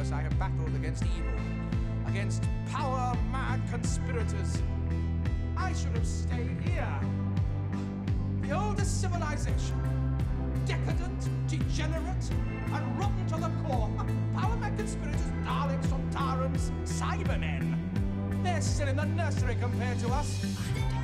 years I have battled against evil, against power-mad conspirators. I should have stayed here. The oldest civilization. Decadent, degenerate, and rotten to the core. Power-mad conspirators, Daleks, Sontarans, Cybermen. They're still in the nursery compared to us.